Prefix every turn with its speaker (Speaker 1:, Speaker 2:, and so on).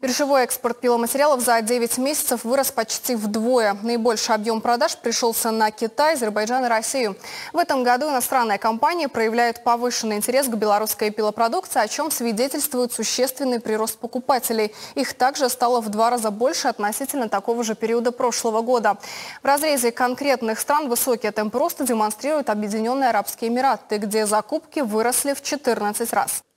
Speaker 1: Биржевой экспорт пиломатериалов за 9 месяцев вырос почти вдвое. Наибольший объем продаж пришелся на Китай, Азербайджан и Россию. В этом году иностранные компании проявляют повышенный интерес к белорусской пилопродукции, о чем свидетельствует существенный прирост покупателей. Их также стало в 2 раза больше относительно такого же периода прошлого года. В разрезе конкретных стран высокие темпы роста демонстрируют Объединенные Арабские Эмираты, где закупки выросли в 14 раз.